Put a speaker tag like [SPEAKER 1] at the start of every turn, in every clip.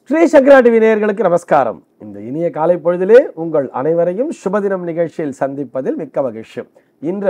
[SPEAKER 1] ஸ்ரீ சங்கரா TV நேயர்களுக்கு நமஸ்காரம். இந்த இனிய காலை பொழுதிலே உங்கள் அனைவரையும் சுபதினம் நிகழ்ச்சியில் சந்திப்பதில் மிக்க மகிழ்ச்சி. இன்று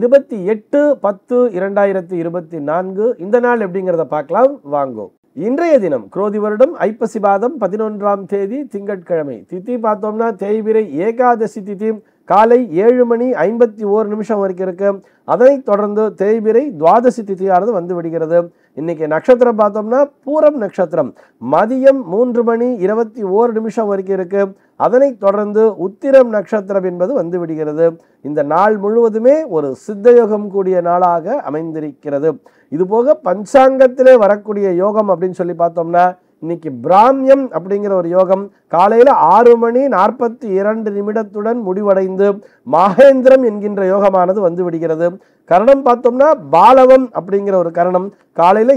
[SPEAKER 1] 28/10/2024 இந்த நாள் எப்படிங்கிறத பார்க்கலாம் வாங்கோ. இன்றைய தினம் குரோதி வருடம் ஐப்பசி மாதம் 11ஆம் தேதி திங்கட்கிழமை. திதி பார்த்தோம்னா தேய்பிரை ஏகாதசி திதி காலை 7:51 வரைக்கும் இருக்கு. அதனைத் தொடர்ந்து தேய்பிரை துவாதசி திதியானது வந்து விடுகிறது. இன்னைக்கு நட்சத்திரம் பார்த்தோம்னா பூரம் நட்சத்திரம் மதியம் 3:21 வரைக்கும் இருக்கு. அதனைத் தொடர்ந்து உத்திரம் நட்சத்திரம் என்பது வந்து விடுகிறது. இந்த நாள் முழுவதுமே ஒரு சித்தயோகம் கூடிய நாளாக அமைந்திருக்கிறது. இதுபோக பஞ்சாங்கத்திலே வரக்கூடிய யோகம் அப்படின்னு சொல்லி பார்த்தோம்னா இன்னைக்கு பிராமியம் அப்படிங்கிற ஒரு யோகம் காலையில 6:42 முடிவடைந்து மகேந்திரம் என்கின்ற யோகமானது வந்து விடுகிறது. கரணம் பார்த்தோம்னா பாலவம் அப்படிங்கிற ஒரு கரணம் காலையில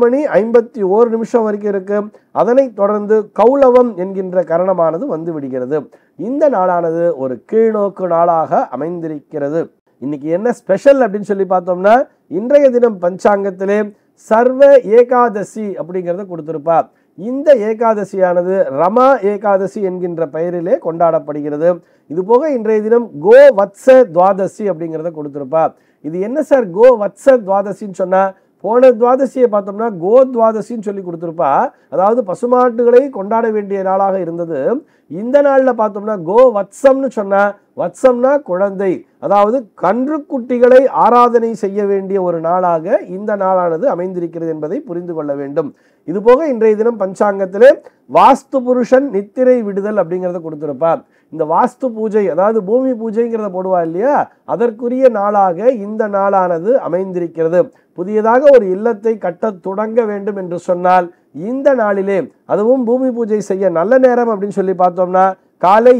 [SPEAKER 1] 7:51 வரைக்கும் இருக்கு. அதனைத் தொடர்ந்து கௌலவம் என்கின்ற கரணமானது வந்து விடுகிறது. இந்த நாளானது ஒரு கீழ்நோக்கு நாளாக அமைந்திருக்கிறது. இன்னைக்கு என்ன ஸ்பெஷல் அப்படின்னு சொல்லி பார்த்தோம்னா இன்றைய தினம் பஞ்சாங்கத்திலே சர்வ ஏகாதசி அப்படிங்கிறத கொடுத்திருப்பா. இந்த ஏகாதசியானது ரமா ஏகாதசி என்கின்ற பெயரிலே கொண்டாடப்படுகிறது. இது போக இன்றைய தினம் கோ வத்ச துவாதசி அப்படிங்கிறத கொடுத்திருப்பா. இது என்ன சார் கோ வத்ச துவாதசின்னு சொன்னா, போன துவாதசியை பார்த்தோம்னா கோ துவாதசின்னு சொல்லி கொடுத்திருப்பா. அதாவது பசுமாட்டுகளை கொண்டாட வேண்டிய நாளாக இருந்தது. இந்த நாளில் பார்த்தோம்னா கோ வத்சம்னு சொன்னா, வத்சம்னா குழந்தை, அதாவது கன்றுக்குட்டிகளை ஆராதனை செய்ய வேண்டிய ஒரு நாளாக இந்த நாளானது அமைந்திருக்கிறது என்பதை புரிந்து கொள்ள வேண்டும். இது போக இன்றைய தினம் பஞ்சாங்கத்திலே வாஸ்து புருஷன் நித்திரை விடுதல் அப்படிங்கிறத கொடுத்திருப்பார். இந்த வாஸ்து பூஜை, அதாவது பூமி பூஜைங்கிறத போடுவா இல்லையா, அதற்குரிய நாளாக இந்த நாளானது அமைந்திருக்கிறது. புதியதாக ஒரு இல்லத்தை கட்ட தொடங்க வேண்டும் என்று சொன்னால் இந்த நாளிலே, அதுவும் பூமி பூஜை செய்ய நல்ல நேரம் அப்படின்னு சொல்லி பார்த்தோம்னா காலை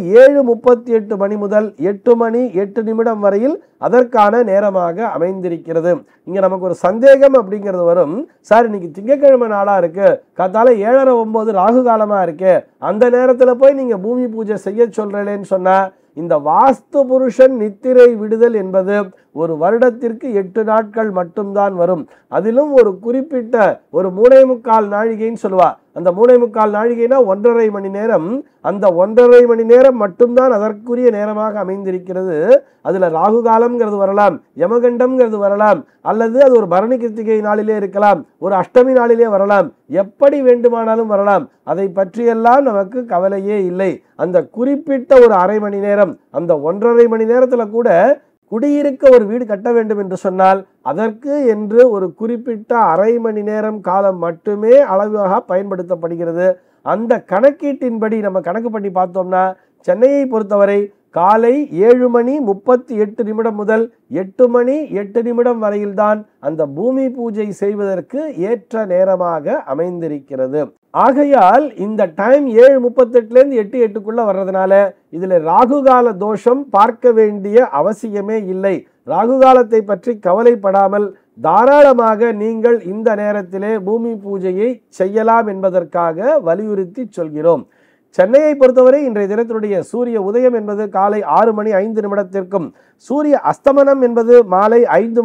[SPEAKER 1] 7:38 முதல் 8:08 வரையில் அதற்கான நேரமாக அமைந்திருக்கிறது. இங்க நமக்கு ஒரு சந்தேகம் அப்படிங்கிறது வரும், சார் இன்னைக்கு திங்கட்கிழமை நாளா இருக்கு, காத்தால 7:30-9 ராகு காலமா இருக்கு, அந்த நேரத்துல போய் நீங்க பூமி பூஜை செய்ய சொல்றேன்னு சொன்னா, இந்த வாஸ்து புருஷன் நித்திரை விடுதல் என்பது ஒரு வருடத்திற்கு 8 நாட்கள் மட்டும்தான் வரும். அதிலும் ஒரு குறிப்பிட்ட ஒரு 3.25 நாழிகைன்னு சொல்லுவா. அந்த 3.25 நாழிகைனா 1.5 மணி நேரம். அந்த 1.5 மணி நேரம் மட்டும்தான் அதற்குரிய நேரமாக அமைந்திருக்கிறது. அதுல ராகு காலம்ங்கிறது வரலாம், யமகண்டம்ங்கிறது வரலாம், அல்லது அது ஒரு பரணி கிருத்திகை நாளிலே இருக்கலாம், ஒரு அஷ்டமி நாளிலே வரலாம், எப்படி வேண்டுமானாலும் வரலாம். அதை பற்றியெல்லாம் நமக்கு கவலையே இல்லை. அந்த குறிப்பிட்ட ஒரு அரை மணி நேரம், அந்த 1.5 மணி நேரத்துல கூட குடியிருக்க ஒரு வீடு கட்ட வேண்டும் என்று சொன்னால் அதற்கு என்று ஒரு குறிப்பிட்ட அரை மணி நேரம் காலம் மட்டுமே அளவாக பயன்படுத்தப்படுகிறது. அந்த கணக்கீட்டின்படி நம்ம கணக்கு பண்ணி பார்த்தோம்னா சென்னையை பொறுத்தவரை காலை 7:38 முதல் 8:08 வரையில்தான் அந்த பூமி பூஜை செய்வதற்கு ஏற்ற நேரமாக அமைந்திருக்கிறது. ஆகையால் இந்த டைம் 7:38 8:08 வர்றதுனால இதுல ராகுகால தோஷம் பார்க்க வேண்டிய அவசியமே இல்லை. ராகுகாலத்தை பற்றி கவலைப்படாமல் தாராளமாக நீங்கள் இந்த நேரத்திலே பூமி பூஜையை செய்யலாம் என்பதற்காக வலியுறுத்தி சொல்கிறோம். சென்னையை பொறுத்தவரை இன்றைய தினத்தினுடைய சூரிய உதயம் என்பது காலை 6:05 சூரிய அஸ்தமனம் என்பது மாலை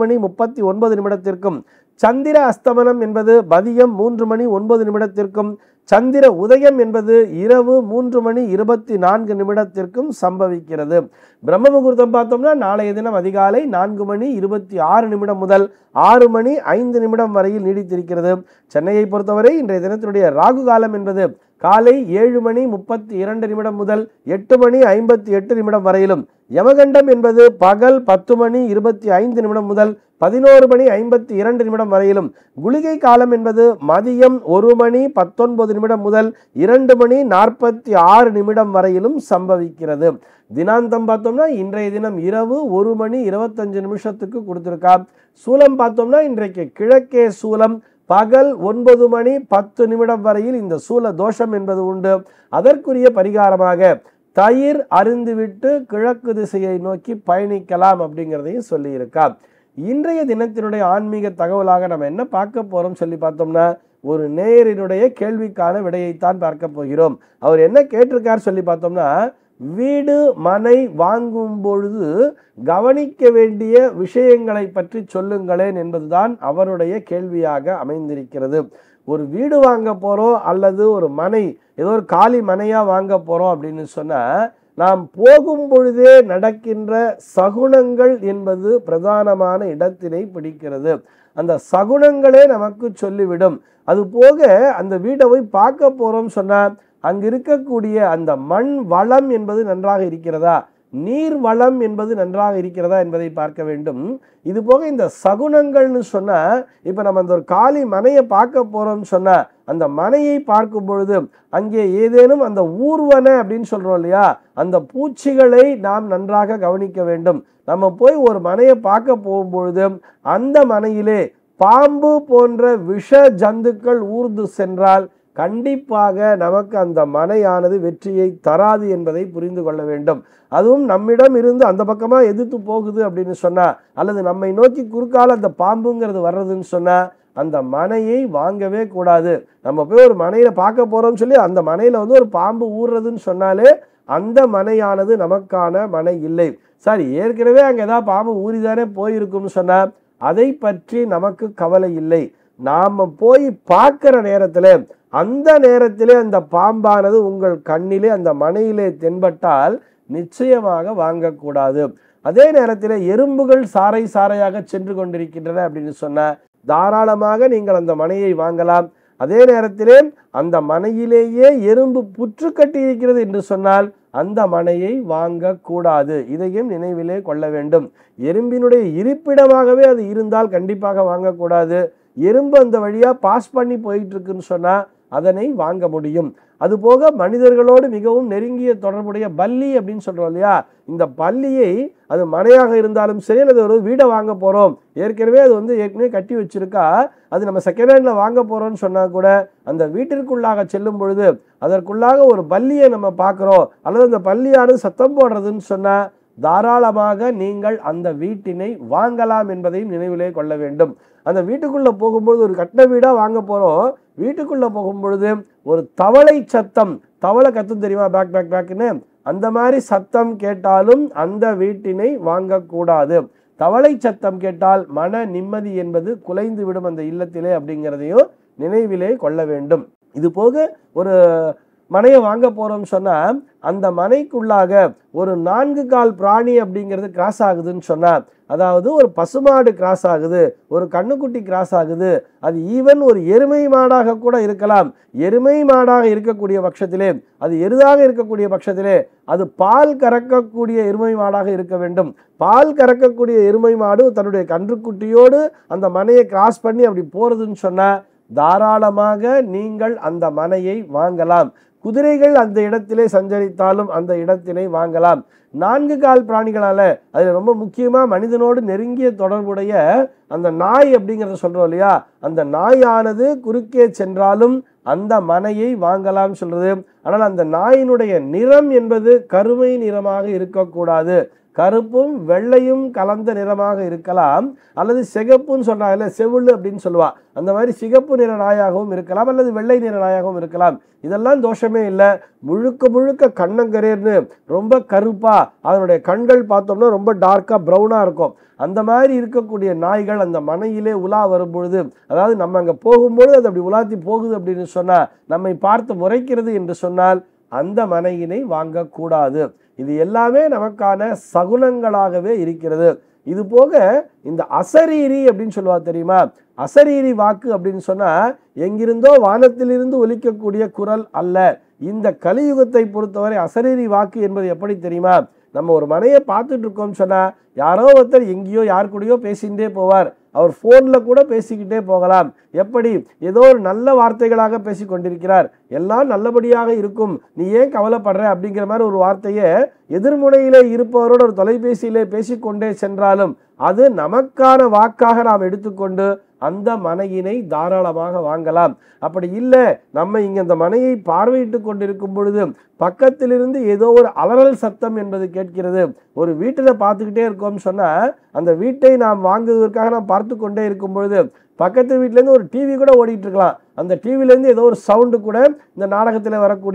[SPEAKER 1] 5:39 சந்திர அஸ்தமனம் என்பது மதியம் 3:09 சந்திர உதயம் என்பது இரவு 3:24 சம்பவிக்கிறது. பிரம்ம முகூர்த்தம் பார்த்தோம்னா நாளைய தினம் அதிகாலை 4:26 முதல் 6:05 வரையில் நீடித்திருக்கிறது. சென்னையை பொறுத்தவரை இன்றைய தினத்தினுடைய ராகு காலம் என்பது காலை 7:32 முதல் 8:58 வரையிலும், யமகண்டம் என்பது பகல் 10:25 முதல் 11:52 வரையிலும், குளிகை காலம் என்பது மதியம் 1:19 முதல் 2:46 வரையிலும் சம்பவிக்கிறது. தினாந்தம் பார்த்தோம்னா இன்றைய தினம் இரவு 1:25 கொடுத்திருக்கா. சூலம் பார்த்தோம்னா இன்றைக்கு கிழக்கே சூலம், பகல் 9:10 வரையில் இந்த சூல தோஷம் என்பது உண்டு. அதற்குரிய பரிகாரமாக தயிர் அருந்துவிட்டு கிழக்கு திசையை நோக்கி பயணிக்கலாம் அப்படிங்கிறதையும் சொல்லி இருக்கா. இன்றைய தினத்தினுடைய ஆன்மீக தகவலாக நம்ம என்ன பார்க்க போறோம் சொல்லி பார்த்தோம்னா ஒரு நேயரினுடைய கேள்விக்கான விடையைத்தான் பார்க்க போகிறோம். அவர் என்ன கேட்டிருக்கார் சொல்லி பார்த்தோம்னா, வீடு மனை வாங்கும் பொழுது கவனிக்க வேண்டிய விஷயங்களை பற்றி சொல்லுங்களேன் என்பதுதான் அவருடைய கேள்வியாக அமைந்திருக்கிறது. ஒரு வீடு வாங்க போறோம் அல்லது ஒரு மனை, ஏதோ ஒரு காலி மனையா வாங்க போறோம் அப்படின்னு சொன்னா, நாம் போகும் பொழுதே நடக்கின்ற சகுனங்கள் என்பது பிரதானமான இடத்தினை பிடிக்கிறது. அந்த சகுனங்களே நமக்கு சொல்லிவிடும். அது போக அந்த வீட்டை போய் பார்க்க போறோம் சொன்னா, அங்கு இருக்கக்கூடிய அந்த மண் வளம் என்பது நன்றாக இருக்கிறதா, நீர் வளம் என்பது நன்றாக இருக்கிறதா என்பதை பார்க்க வேண்டும். இது போக இந்த சகுனங்கள்னு சொன்னா, இப்ப நம்ம அந்த ஒரு காலி மனையை பார்க்க போறோம்னு சொன்னா, அந்த மனையை பார்க்கும் பொழுது அங்கே ஏதேனும் அந்த ஊர்வன அப்படின்னு சொல்றோம் இல்லையா, அந்த பூச்சிகளை நாம் நன்றாக கவனிக்க வேண்டும். நம்ம போய் ஒரு மனையை பார்க்க போகும்பொழுது அந்த மனையிலே பாம்பு போன்ற விஷ ஜந்துக்கள் ஊர்ந்து சென்றால் கண்டிப்பாக நமக்கு அந்த மனையானது வெற்றியை தராது என்பதை புரிந்து கொள்ள வேண்டும். அதுவும் நம்மிடம் இருந்து அந்த பக்கமா எதிர்த்து போகுது அப்படின்னு சொன்னா, அல்லது நம்மை நோக்கி குறுக்கால அந்த பாம்புங்கிறது வர்றதுன்னு சொன்னா, அந்த மனையை வாங்கவே கூடாது. நம்ம போய் ஒரு மனையில பார்க்க போறோம்னு சொல்லி அந்த மனையில ஒரு பாம்பு ஊறுறதுன்னு சொன்னாலே அந்த மனையானது நமக்கான மனை இல்லை. சரி, ஏற்கனவே அங்க ஏதாவது பாம்பு ஊறிதானே போயிருக்கும்னு சொன்னா அதை பற்றி நமக்கு கவலை இல்லை. நாம போய் பார்க்கிற நேரத்துல அந்த நேரத்திலே அந்த பாம்பானது உங்கள் கண்ணிலே அந்த மனையிலே தென்பட்டால் நிச்சயமாக வாங்கக்கூடாது. அதே நேரத்தில் எறும்புகள் சாறை சாறையாக சென்று கொண்டிருக்கின்றன அப்படின்னு சொன்ன தாராளமாக நீங்கள் அந்த மனையை வாங்கலாம். அதே நேரத்திலே அந்த மனையிலேயே எறும்பு புற்று கட்டி இருக்கிறது என்று சொன்னால் அந்த மனையை வாங்கக்கூடாது. இதையும் நினைவிலே கொள்ள வேண்டும். எறும்பினுடைய இருப்பிடமாகவே அது இருந்தால் கண்டிப்பாக வாங்கக்கூடாது. எறும்பு அந்த வழியா பாஸ் பண்ணி போயிட்டு இருக்குன்னு சொன்னா அதனை வாங்க முடியும். அதுபோக மனிதர்களோடு மிகவும் நெருங்கிய தொடர்புடைய பல்லி அப்படின்னு சொல்றோம் இல்லையா, இந்த பல்லியை அது மனையாக இருந்தாலும் சரி, அல்லது ஒரு வீடை வாங்க போறோம், ஏற்கனவே அது ஏற்கனவே கட்டி வச்சிருக்கா, அது நம்ம செகண்ட் ஹேண்ட்ல வாங்க போறோம்னு சொன்னா கூட அந்த வீட்டிற்குள்ளாக செல்லும் பொழுது அதற்குள்ளாக ஒரு பல்லியை நம்ம பார்க்கிறோம், அல்லது அந்த பல்லியானது சத்தம் போடுறதுன்னு சொன்னா தாராளமாக நீங்கள் அந்த வீட்டினை வாங்கலாம் என்பதையும் நினைவிலே கொள்ள வேண்டும். அந்த வீட்டுக்குள்ள போகும்போது ஒரு கட்டின வீடா வாங்க போறோம், வீட்டுக்குள்ள போகும்பொழுது ஒரு தவளை சத்தம், தவளை கத்தும் தெரியுமா, பேக் பேக் பேக்னு, அந்த மாதிரி சத்தம் கேட்டாலும் அந்த வீட்டினை வாங்கக்கூடாது. தவளை சத்தம் கேட்டால் மன நிம்மதி என்பது குலைந்து விடும் அந்த இல்லத்திலே அப்படிங்கிறதையும் நினைவிலே கொள்ள வேண்டும். இது போக ஒரு மனையை வாங்க போறோம்னு சொன்னா அந்த மனைக்குள்ளாக ஒரு 4 கால் பிராணி அப்படிங்கிறது கிராஸ் ஆகுதுன்னு சொன்னா, அதாவது ஒரு பசுமாடு கிராஸ் ஆகுது, ஒரு கண்ணுக்குட்டி கிராஸ் ஆகுது, அது ஈவன் ஒரு எருமை மாடாக கூட இருக்கலாம். எருமை மாடாக இருக்கக்கூடிய பட்சத்திலே, அது எருதாக இருக்கக்கூடிய பட்சத்திலே அது பால் கறக்கக்கூடிய எருமை மாடாக இருக்க வேண்டும். பால் கறக்கக்கூடிய எருமை மாடு தன்னுடைய கன்றுக்குட்டியோடு அந்த மனையை கிராஸ் பண்ணி அப்படி போறதுன்னு சொன்னா தாராளமாக நீங்கள் அந்த மனையை வாங்கலாம். குதிரைகள் அந்த இடத்திலே சஞ்சரித்தாலும் அந்த இடத்தினை வாங்கலாம். 4 கால் பிராணிகளால அதுல ரொம்ப முக்கியமா மனிதனோடு நெருங்கிய தொடர்புடைய அந்த நாய் அப்படிங்கிறத சொல்றோம் இல்லையா, அந்த நாயானது குறுக்கே சென்றாலும் அந்த மனையை வாங்கலாம் சொல்றது. ஆனால் அந்த நாயினுடைய நிறம் என்பது கருமை நிறமாக இருக்கக்கூடாது. கருப்பும் வெள்ளையும் கலந்த நிறமாக இருக்கலாம், அல்லது சிகப்புன்னு சொன்னாங்கல்ல, செவுள் அப்படின்னு சொல்லுவா, அந்த மாதிரி சிகப்பு நிற நாயாகவும் இருக்கலாம், அல்லது வெள்ளை நிற நாயாகவும் இருக்கலாம். இதெல்லாம் தோஷமே இல்லை. முழுக்க முழுக்க கண்ணங்கரேர்னு ரொம்ப கருப்பா, அதனுடைய கண்கள் பார்த்தோம்னா ரொம்ப டார்க்கா ப்ரௌனா இருக்கும், அந்த மாதிரி இருக்கக்கூடிய நாய்கள் அந்த மனையிலே உலா வரும்பொழுது, அதாவது நம்ம அங்கே போகும்பொழுது அது அப்படி உலாத்தி போகுது அப்படின்னு சொன்னா, நம்மை பார்த்து முறைக்கிறது என்று சொன்னால் அந்த மனையினை வாங்கக்கூடாது. இது எல்லாமே நமக்கான சகுனங்களாகவே இருக்கிறது. இது போக இந்த அசரீரி அப்படின்னு சொல்லுவா தெரியுமா, அசரீரி வாக்கு அப்படின்னு சொன்னா எங்கிருந்தோ வானத்திலிருந்து ஒலிக்கக்கூடிய குரல் அல்ல. இந்த கலியுகத்தை பொறுத்தவரை அசரீரி வாக்கு என்பது எப்படி தெரியுமா, நம்ம ஒரு மனையை பார்த்துட்டு இருக்கோம் சொன்னா யாரோ ஒருத்தர் எங்கேயோ யார் கூடயோ பேசிகிட்டே போவார், அவர் போன்ல கூட பேசிக்கிட்டே போகலாம். எப்படி ஏதோ ஒரு நல்ல வார்த்தைகளாக பேசி கொண்டிருக்கிறார், எல்லாம் நல்லபடியாக இருக்கும், நீ ஏன் கவலைப்படுற அப்படிங்கிற மாதிரி ஒரு வார்த்தையை எதிர்முனையிலே இருப்பவரோட ஒரு தொலைபேசியிலே பேசிக்கொண்டே சென்றாலும் அது நமக்கான வாக்காக நாம் எடுத்துக்கொண்டு அந்த மனையினை தாராளமாக வாங்கலாம். அப்படி இல்லை, நம்ம இங்க அந்த மனையை பார்வையிட்டு கொண்டிருக்கும் பொழுது பக்கத்திலிருந்து ஏதோ ஒரு அலறல் சத்தம் என்பது கேட்கிறது, ஒரு வீட்டில் பார்த்துக்கிட்டே இருக்கோம் சொன்னா அந்த வீட்டை நாம் வாங்குவதற்காக நாம் பார்த்து கொண்டே இருக்கும் பொழுது பக்கத்து வீட்டிலேருந்து ஒரு டிவி கூட ஓடிட்டு இருக்கலாம், அந்த டிவிலேருந்து ஏதோ ஒரு சவுண்டு கூட இந்த நாடகத்தில் வரக்கூடிய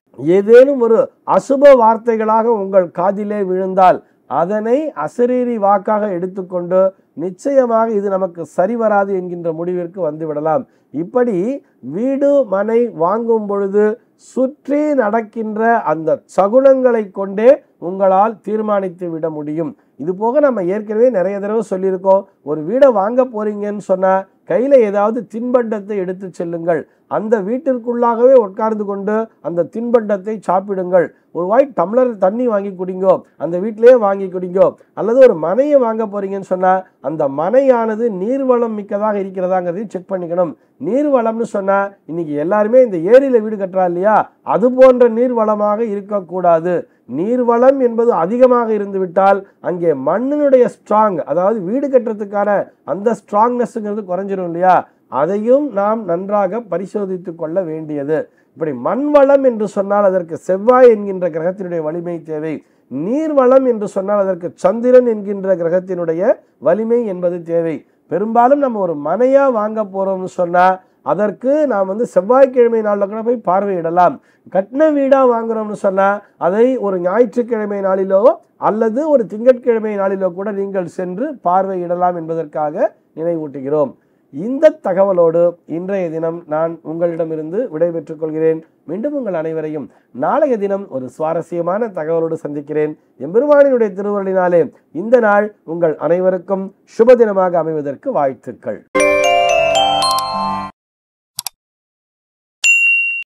[SPEAKER 1] ஏதேனும் ஒரு அசுப வார்த்தைகளாக உங்கள் காதிலே விழுந்தால் அதனை அசரீரி வாக்காக எடுத்துக்கொண்டு நிச்சயமாக இது நமக்கு சரி வராது என்கின்ற முடிவிற்கு வந்துவிடலாம். இப்படி வீடு மனை வாங்கும் பொழுது சுற்றி நடக்கின்ற அந்த சகுனங்களை கொண்டே உங்களால் தீர்மானித்து விட முடியும். இது போக நம்ம ஏற்கனவே நிறைய தடவை சொல்லியிருக்கோம், ஒரு வீடை வாங்க போறீங்கன்னு சொன்னா கையில ஏதாவது தின்பண்டத்தை எடுத்து செல்லுங்கள். அந்த வீட்டிற்குள்ளாகவே உட்கார்ந்து கொண்டு அந்த தின்பண்டத்தை சாப்பிடுங்கள். ஒரு வாய் டம்ளர் தண்ணி வாங்கி குடிங்கோ, அந்த வீட்டிலேயே வாங்கி குடிங்கோ. அல்லது ஒரு மனையை வாங்க போறீங்கன்னு சொன்னா அந்த மனையானது நீர்வளம் மிக்கதாக இருக்கிறதாங்கிறதையும் செக் பண்ணிக்கணும். நீர்வளம்னு சொன்னா இன்னைக்கு எல்லாருமே இந்த ஏரியில வீடு கட்டுறா இல்லையா, அது போன்ற நீர்வளமாக இருக்கக்கூடாது. நீர்வளம் என்பது அதிகமாக இருந்து விட்டால் அங்கே மண்ணினுடைய ஸ்ட்ராங், அதாவது வீடு கட்டுறதுக்கான அந்த ஸ்ட்ராங்னஸ்ங்கிறது குறைஞ்சிரும் இல்லையா, அதையும் நாம் நன்றாக பரிசோதித்து கொள்ள வேண்டியது. இப்படி மண் வளம் என்று சொன்னால் அதற்கு செவ்வாய் என்கின்ற கிரகத்தினுடைய வலிமை தேவை. நீர்வளம் என்று சொன்னால் அதற்கு சந்திரன் என்கின்ற கிரகத்தினுடைய வலிமை என்பது தேவை. பெரும்பாலும் நம்ம ஒரு மனையா வாங்க போறோம்னு சொன்னா அதற்கு நாம் செவ்வாய்க்கிழமை நாளில் கூட போய் பார்வையிடலாம். கட்டின வீடா வாங்குறோம்னு சொன்னா அதை ஒரு ஞாயிற்றுக்கிழமை நாளிலோ அல்லது ஒரு திங்கட்கிழமை நாளிலோ கூட நீங்கள் சென்று பார்வையிடலாம் என்பதற்காக நினைவூட்டுகிறோம். இந்த தகவலோடு இன்றைய தினம் நான் உங்களிடமிருந்து விடைபெற்றுக் கொள்கிறேன். மீண்டும் உங்கள் அனைவரையும் நாளைய தினம் ஒரு சுவாரஸ்யமான தகவலோடு சந்திக்கிறேன். எம்பெருமானினுடைய திருவருளினாலே இந்த நாள் உங்கள் அனைவருக்கும் சுப தினமாக அமைவதற்கு வாழ்த்துக்கள்.